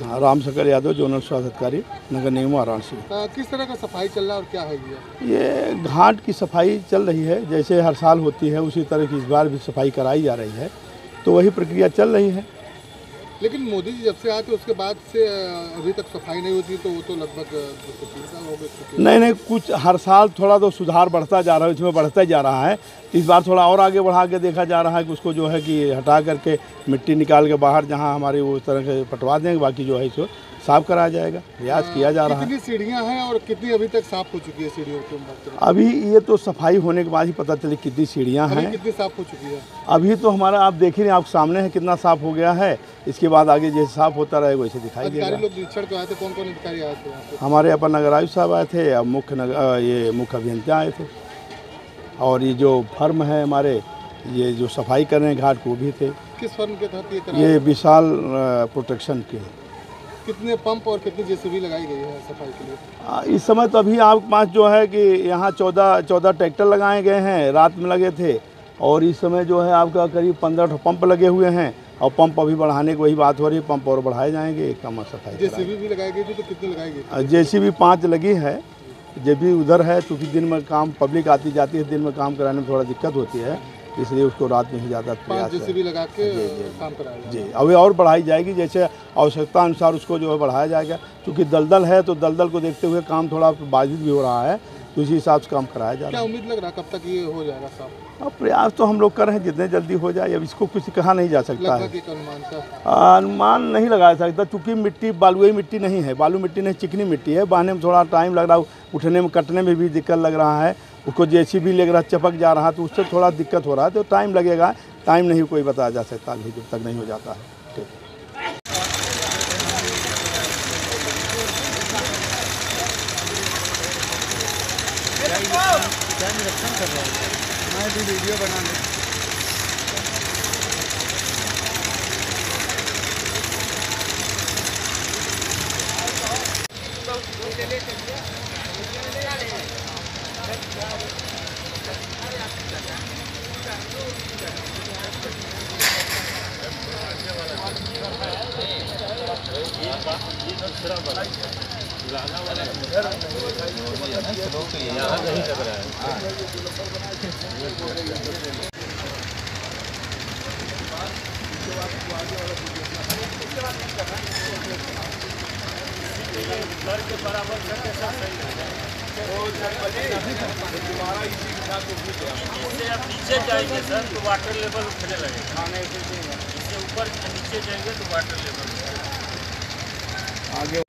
Ram Shankar Yadav, zonal स्वास्थ्य अधिकारी, नगर निगम वाराणसी। किस तरह का सफाई चल रहा है और क्या है ये घाट की सफाई चल रही है, जैसे हर साल होती है उसी तरह की इस बार भी सफाई कराई जा रही है, तो वही प्रक्रिया चल रही है। लेकिन मोदी जी जब से आए थे उसके बाद से अभी तक सफाई नहीं होती, तो वो तो लगभग 3 साल हो गए। नहीं, कुछ हर साल थोड़ा तो सुधार बढ़ता जा रहा है, इसमें बढ़ता ही जा रहा है। इस बार थोड़ा और आगे बढ़ा के देखा जा रहा है कि उसको जो है कि हटा करके मिट्टी निकाल के बाहर जहां हमारे वो तरह से पटवा देंगे, बाकी जो है इसको साफ कराया जाएगा, प्रयास किया जा रहा है। कितनी सीढ़ियां हैं और कितनी अभी तक साफ हो चुकी है सीढ़ियों की बात करें? अभी ये तो सफाई होने के बाद ही पता चले कितनी सीढ़ियां हैं। कितनी साफ हो चुकी है अभी तो हमारा आप देख ही नहीं, आप सामने है कितना साफ हो गया है। इसके बाद आगे जैसे साफ होता रहेगा वैसे दिखाई देगा। अधिकारी लोग निरीक्षण को आए थे, कौन कौन अधिकारी आए थे? हमारे अपर नगर आयुक्त साहब आए थे, अब मुख्य अभियंता आए थे, और ये जो फर्म है हमारे, ये जो सफाई कर रहे हैं घाट को भी थे। किस फर्म के तहत ये विशाल प्रोटेक्शन के। कितने पंप और कितनी जेसीबी लगाई गई है सफाई के लिए? इस समय तो अभी आपके पास जो है कि यहाँ 14 ट्रैक्टर लगाए गए हैं, रात में लगे थे, और इस समय जो है आपका करीब 15 पंप लगे हुए हैं, और पंप अभी बढ़ाने की वही बात हो रही है, पंप और बढ़ाए जाएंगे, कम सफाई। जेसीबी भी लगाई गई थी, तो कितनी लगाई गई? जेसीबी 5 लगी है, जेसीबी उधर है, क्योंकि दिन में काम पब्लिक आती जाती है, दिन में काम कराने में थोड़ा दिक्कत होती है, इसलिए उसको रात में ही ज़्यादा प्रयास है। जेसीबी लगा के काम कराया जी, अभी और बढ़ाई जाएगी, जैसे आवश्यकता अनुसार उसको जो है बढ़ाया जाएगा, क्योंकि दलदल है तो दलदल को देखते हुए काम थोड़ा बाधित भी हो रहा है, तो इसी हिसाब से काम कराया जा रहा है। क्या उम्मीद लग रहा है कब तक ये हो जाएगा साफ? अब प्रयास तो हम लोग कर रहे हैं, जितने जल्दी हो जाए, अब इसको कुछ कहा नहीं जा सकता है। अनुमान नहीं लगाया सकता, चूँकि मिट्टी बालुई मिट्टी नहीं है, बालू मिट्टी नहीं, चिकनी मिट्टी है, बहने में थोड़ा टाइम लग रहा है, उठने में कटने में भी दिक्कत लग रहा है, उसको जेसीबी लग रहा है, चपक जा रहा है, तो उससे थोड़ा दिक्कत हो रहा है, तो टाइम लगेगा। टाइम नहीं कोई बताया जा सकता अभी, जब तक नहीं हो जाता है। क्या निरीक्षण कर रहा हूँ मैं भी वीडियो बनाने। यहाँ नहीं लग रहा है। घर के बराबर करके सब सही है। आप नीचे जाएंगे सर तो वाटर लेवल उठने लगेगा, इससे ऊपर नीचे जाएंगे तो वाटर लेवल आगे